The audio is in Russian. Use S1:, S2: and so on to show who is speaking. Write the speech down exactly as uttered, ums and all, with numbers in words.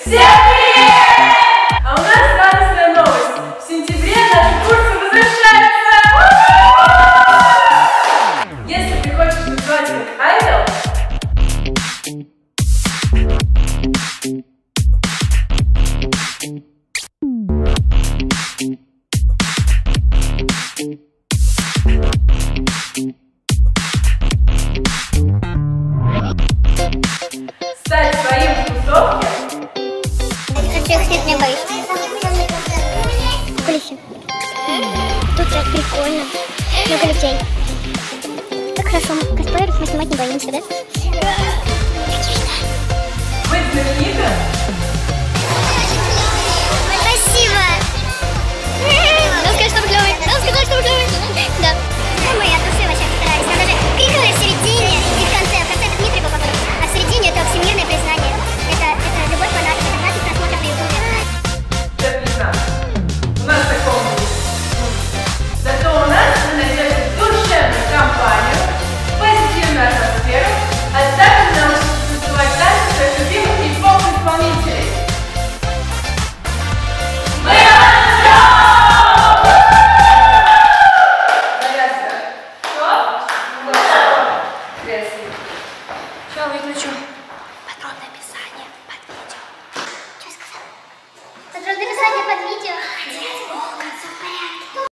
S1: Всем привет! А у нас радостная новость. В сентябре наши курсы возвращаются! Если ты хочешь танцевать как айдол, стать своим в тусовке.
S2: Я, кстати, не боюсь. Кулисы. Тут так прикольно. Много людей. Так хорошо. Косплееров мы снимать не боимся, да?
S1: Быть знаменитым?
S2: Спасибо. Ну скажи, что вы клёвый. Ну сказал, что вы клёвый. Да. Мы от души вообще старались. Нам даже крикнули в середине и в конце. В конце это Дмитрий был потом. А в середине это всемирное признание. Это, это любовь фанатов. Это двадцать просмотров на ютубе.
S1: Это не знаю. У нас такого нет. Зато у нас мы найдем душевную компанию, позитивную атмосферу, а также научимся танцевать танцы своих любимых хип-хоп исполнителей. Мы Что? Что? Кресло. Сейчас выключу.